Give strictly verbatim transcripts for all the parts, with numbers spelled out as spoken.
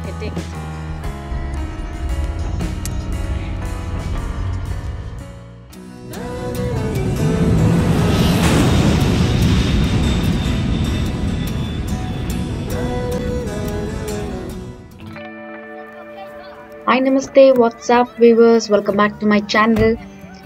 Okay, take it. Hi, namaste, what's up, viewers? Welcome back to my channel.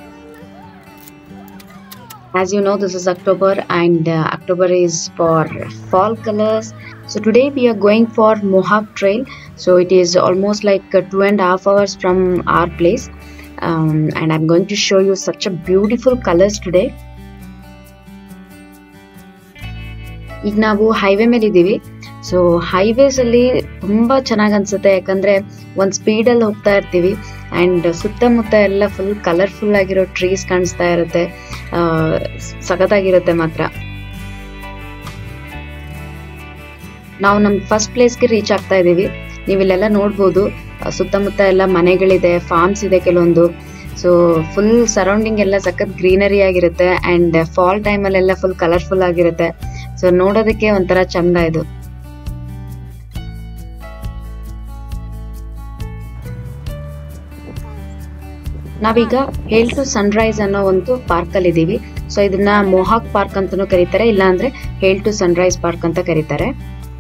As you know, this is October, and uh, October is for fall colors. So today we are going for Mohawk Trail. So it is almost like uh, two and a half hours from our place, um, and I'm going to show you such a beautiful colors today. ಈಗ ನಾವು highway ಮೇಲೆ ಇದ್ದೀವಿ. So highways ಅಲ್ಲಿ ತುಂಬಾ ಚೆನ್ನಾಗಿ ಅನ್ಸುತ್ತೆ, ಯಾಕಂದ್ರೆ ಒಂದ್ ಸ್ಪೀಡ್ ಅಲ್ಲಿ ಹೋಗ್ತಾ ಇರ್ತೀವಿ ಅಂಡ್ ಸುತ್ತಮುತ್ತ ಎಲ್ಲ ಫುಲ್ ಕಲರ್ಫುಲ್ ಆಗಿರೋ ಟ್ರೀಸ್ ಕಾಣಿಸ್ತಾ ಇರುತ್ತೆ. ಆ ಸಖತ್ತಾಗಿರುತ್ತೆ ಮಾತ್ರ. ನಾವು ನಮ್ ಫಸ್ಟ್ ಪ್ಲೇಸ್ಗೆ ರೀಚ್ ಆಗ್ತಾ ಇದೀವಿ. ನೀವು ಇಲ್ಲೆಲ್ಲ ನೋಡ್ಬೋದು, ಸುತ್ತಮುತ್ತ ಎಲ್ಲ ಮನೆಗಳಿದೆ, ಫಾರ್ಮ್ಸ್ ಇದೆ ಕೆಲವೊಂದು. ಸೊ ಫುಲ್ ಸರೌಂಡಿಂಗ್ ಎಲ್ಲ ಸಖತ್ ಗ್ರೀನರಿ ಆಗಿರುತ್ತೆ ಅಂಡ್ ಫಾಲ್ ಟೈಮ್ ಅಲ್ಲೆಲ್ಲ ಫುಲ್ ಕಲರ್ಫುಲ್ ಆಗಿರುತ್ತೆ. ಸೊ ನೋಡೋದಕ್ಕೆ ಒಂಥರ ಚಂದ ಇದು. ನಾವೀಗ ಹೇಲ್ ಟು ಸನ್ರೈಸ್ ಅನ್ನೋ ಒಂದು ಪಾರ್ಕ್ ಅಲ್ಲಿ ಇದೀವಿ. ಸೊ ಇದನ್ನ ಮೊಹಾಕ್ ಪಾರ್ಕ್ ಅಂತಾನೂ ಕರೀತಾರೆ, ಇಲ್ಲ ಅಂದ್ರೆ ಹೇಲ್ ಟು ಸನ್ರೈಸ್ ಪಾರ್ಕ್ ಅಂತ ಕರೀತಾರೆ.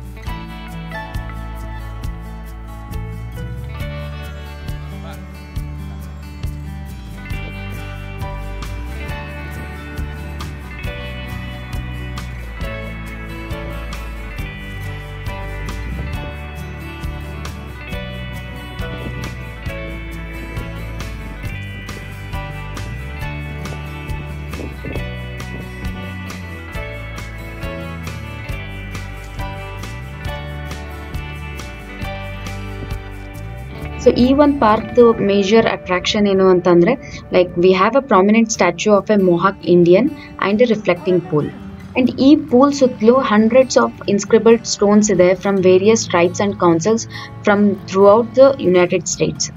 ಸೊ ಈ ಒಂದು ಪಾರ್ಕ್ ಮೇಜರ್ ಅಟ್ರಾಕ್ಷನ್ ಏನು ಅಂತಂದ್ರೆ, like we have a prominent statue of a Mohawk Indian and a reflecting pool. And ಈ ಪೂಲ್ ಸುತ್ತಲೂ ಹಂಡ್ರೆಡ್ಸ್ ಆಫ್ ಇನ್ಸ್ಕ್ರಿಬಲ್ಡ್ ಸ್ಟೋನ್ಸ್ ಇದೆ from various tribes and councils from throughout the United States.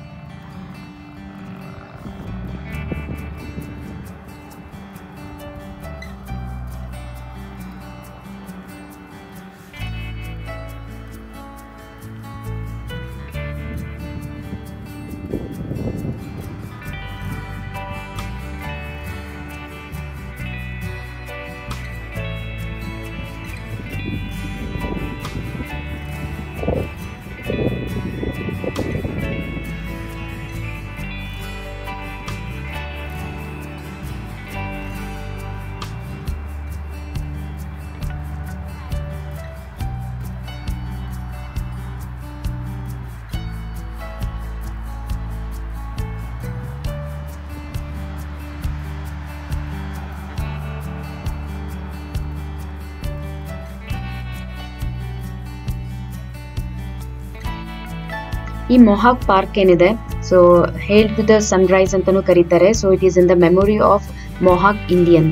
ಈ Mohawk park ಏನಿದೆ, so hail to the sunrise ಅಂತಾನೂ ಕರೀತಾರೆ. So it is in the memory of Mohawk Indian.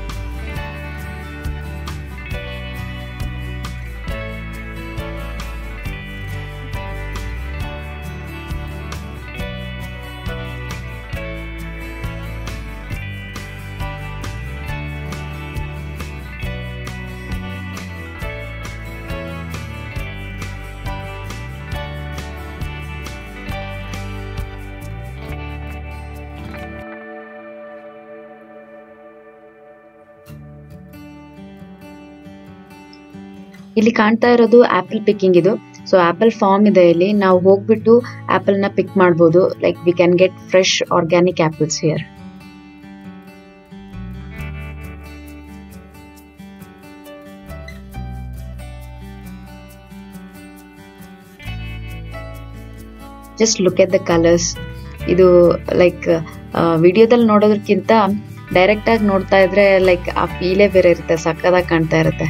ಇಲ್ಲಿ ಕಾಣ್ತಾ ಇರೋದು apple picking ಇದು. So apple farm ಇದೆ ಇಲ್ಲಿ. ನಾವು ಹೋಗ್ಬಿಟ್ಟು ಆಪಲ್ ನ ಪಿಕ್ ಮಾಡಬಹುದು. Like we can get fresh organic apples here. Just look at the colours. ಇದು ಲೈಕ್ ವಿಡಿಯೋದಲ್ಲಿ ನೋಡೋದಕ್ಕಿಂತ ಡೈರೆಕ್ಟ್ ಆಗಿ ನೋಡ್ತಾ ಇದ್ರೆ ಲೈಕ್ ಆ ಫೀಲೇ ಬೇರೆ ಇರುತ್ತೆ, ಸಕ್ಕದಾಗಿ ಕಾಣ್ತಾ ಇರುತ್ತೆ.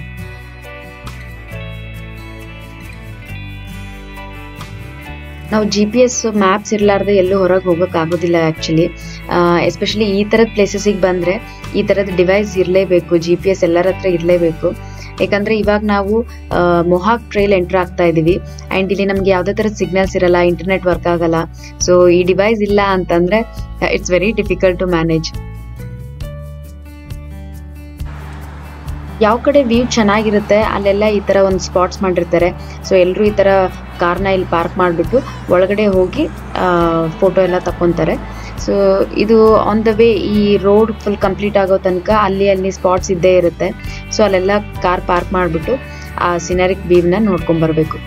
ನಾವು ಜಿ ಪಿ ಎಸ್ ಮ್ಯಾಪ್ಸ್ ಇರಲಾರ್ದೆ ಎಲ್ಲೂ ಹೊರಗೆ ಹೋಗಕ್ ಆಗೋದಿಲ್ಲ ಆಕ್ಚುಲಿ. ಎಸ್ಪೆಷಲಿ ಈ ತರದ ಪ್ಲೇಸಸ್ಗೆ ಬಂದ್ರೆ ಈ ತರದ ಡಿವೈಸ್ ಇರಲೇಬೇಕು, ಜಿ ಪಿ ಎಸ್ ಎಲ್ಲರ ಹತ್ರ ಇರಲೇಬೇಕು. ಯಾಕಂದ್ರೆ ಇವಾಗ ನಾವು ಮೊಹಾಕ್ ಟ್ರೈಲ್ ಎಂಟರ್ ಆಗ್ತಾ ಇದೀವಿ ಅಂಡ್ ಇಲ್ಲಿ ನಮ್ಗೆ ಯಾವ್ದೇ ತರದ ಸಿಗ್ನಲ್ಸ್ ಇರಲ್ಲ, ಇಂಟರ್ನೆಟ್ ವರ್ಕ್ ಆಗಲ್ಲ. ಸೊ ಈ ಡಿವೈಸ್ ಇಲ್ಲ ಅಂತಂದ್ರೆ it's very difficult to manage. ಯಾವ ಕಡೆ ವ್ಯೂ ಚೆನ್ನಾಗಿರುತ್ತೆ ಅಲ್ಲೆಲ್ಲ ಈ ಥರ ಒಂದು ಸ್ಪಾಟ್ಸ್ ಮಾಡಿರ್ತಾರೆ. ಸೊ ಎಲ್ಲರೂ ಈ ಥರ ಕಾರ್ನ ಇಲ್ಲಿ ಪಾರ್ಕ್ ಮಾಡಿಬಿಟ್ಟು ಒಳಗಡೆ ಹೋಗಿ ಫೋಟೋ ಎಲ್ಲ ತಗೊತಾರೆ. ಸೊ ಇದು ಆನ್ ದ ವೇ ಈ ರೋಡ್ ಫುಲ್ ಕಂಪ್ಲೀಟ್ ಆಗೋ ತನಕ ಅಲ್ಲಿ ಅಲ್ಲಿ ಸ್ಪಾಟ್ಸ್ ಇದ್ದೇ ಇರುತ್ತೆ. ಸೊ ಅಲ್ಲೆಲ್ಲ ಕಾರ್ ಪಾರ್ಕ್ ಮಾಡಿಬಿಟ್ಟು ಆ ಸಿನರಿಕ್ ವ್ಯೂನ ನೋಡ್ಕೊಂಬರ್ಬೇಕು.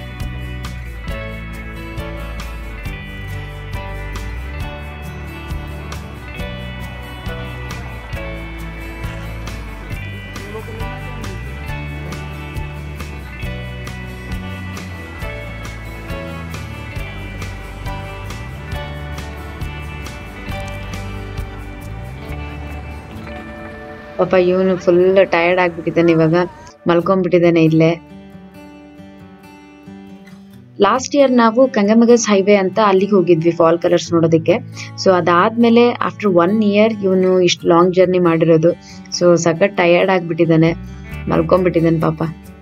ಪಾಪ ಇವನು ಫುಲ್ ಟಯರ್ಡ್ ಆಗ್ಬಿಟ್ಟಿದ್ದಾನೆ, ಇವಾಗ ಮಲ್ಕೊಂಡ್ಬಿಟ್ಟಿದ್ದಾನೆ ಇಲ್ಲೇ. ಲಾಸ್ಟ್ ಇಯರ್ ನಾವು ಕಂಗಮಗಸ್ ಹೈವೇ ಅಂತ ಅಲ್ಲಿಗೆ ಹೋಗಿದ್ವಿ ಫಾಲ್ ಕಲರ್ಸ್ ನೋಡೋದಕ್ಕೆ. ಸೊ ಅದಾದ್ಮೇಲೆ ಆಫ್ಟರ್ ಒನ್ ಇಯರ್ ಇವನು ಇಷ್ಟು ಲಾಂಗ್ ಜರ್ನಿ ಮಾಡಿರೋದು. ಸೊ ಸಖತ್ ಟಯರ್ಡ್ ಆಗ್ಬಿಟ್ಟಿದ್ದಾನೆ, ಮಲ್ಕೊಂಡ್ಬಿಟ್ಟಿದ್ದಾನೆ ಪಾಪ.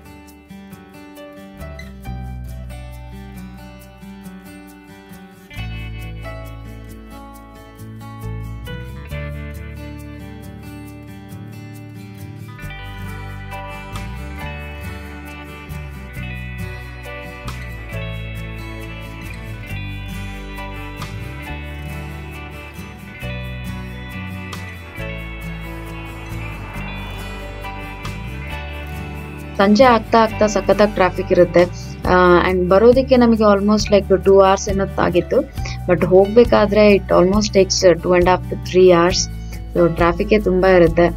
ಸಂಜೆ ಆಗ್ತಾ ಆಗ್ತಾ ಸಖತ್ತಾಗಿ ಟ್ರಾಫಿಕ್ ಇರುತ್ತೆ. ಆ್ಯಂಡ್ ಬರೋದಕ್ಕೆ ನಮಗೆ ಆಲ್ಮೋಸ್ಟ್ ಲೈಕ್ ಟೂ ಅವರ್ಸ್ ಏನೊತ್ತಾಗಿತ್ತು. ಬಟ್ ಹೋಗಬೇಕಾದ್ರೆ it almost takes two and half to three hours. So ಟ್ರಾಫಿಕ್ಕೇ ತುಂಬ ಇರುತ್ತೆ.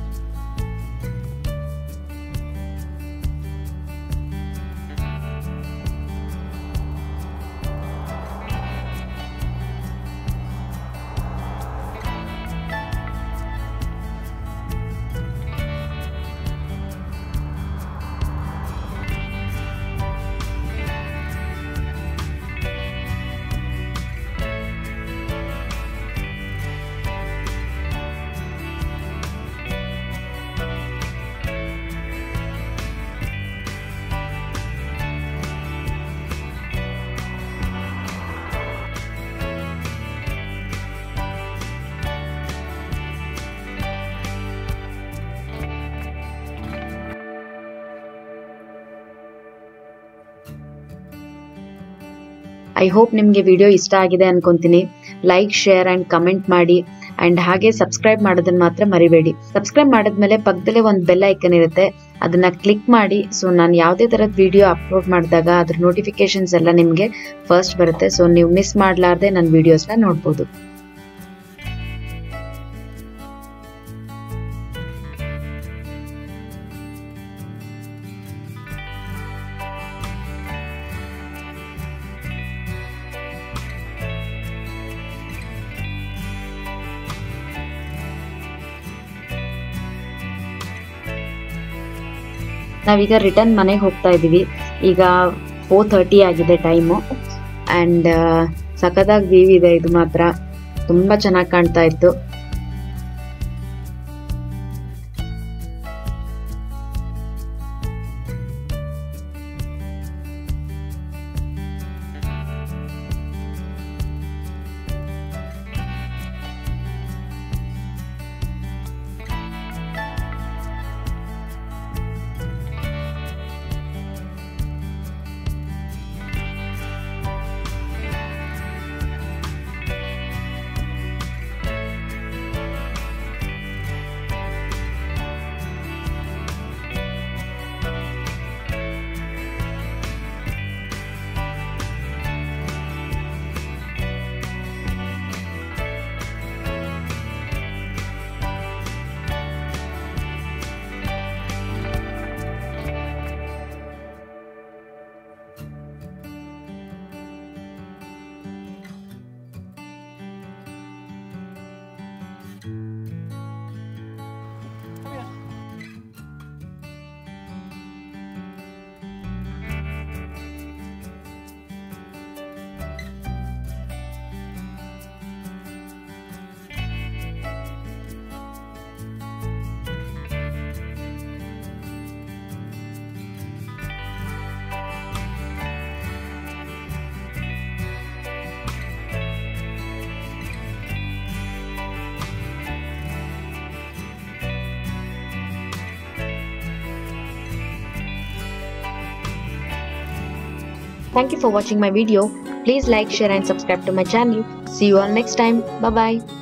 ಐ ಹೋಪ್ ನಿಮಗೆ ವಿಡಿಯೋ ಇಷ್ಟ ಆಗಿದೆ ಅನ್ಕೊಂತೀನಿ. ಲೈಕ್, ಶೇರ್ ಆ್ಯಂಡ್ ಕಮೆಂಟ್ ಮಾಡಿ. ಆ್ಯಂಡ್ ಹಾಗೆ ಸಬ್ಸ್ಕ್ರೈಬ್ ಮಾಡೋದನ್ನ ಮಾತ್ರ ಮರಿಬೇಡಿ. ಸಬ್ಸ್ಕ್ರೈಬ್ ಮಾಡಿದ್ಮೇಲೆ ಪಕ್ಕದಲ್ಲೇ ಒಂದು ಬೆಲ್ ಐಕನ್ ಇರುತ್ತೆ, ಅದನ್ನ ಕ್ಲಿಕ್ ಮಾಡಿ. ಸೊ ನಾನು ಯಾವುದೇ ಥರದ ವಿಡಿಯೋ ಅಪ್ಲೋಡ್ ಮಾಡಿದಾಗ ಅದ್ರ ನೋಟಿಫಿಕೇಶನ್ಸ್ ಎಲ್ಲ ನಿಮಗೆ ಫಸ್ಟ್ ಬರುತ್ತೆ. ಸೊ ನೀವು ಮಿಸ್ ಮಾಡಲಾರ್ದೆ ನನ್ನ ವಿಡಿಯೋಸ್ನ ನೋಡ್ಬೋದು. ನಾವೀಗ ರಿಟರ್ನ್ ಮನೆಗೆ ಹೋಗ್ತಾ ಇದ್ದೀವಿ. ಈಗ ಫೋರ್ ಥರ್ಟಿ ಆಗಿದೆ ಟೈಮು. ಆ್ಯಂಡ್ ಸಖತ್ತಾಗಿ ವ್ಯೂ ಇದೆ, ಇದು ಮಾತ್ರ ತುಂಬ ಚೆನ್ನಾಗಿ ಕಾಣ್ತಾ ಇತ್ತು. Thank you for watching my video. Please like, share and subscribe to my channel. See you all next time. Bye bye.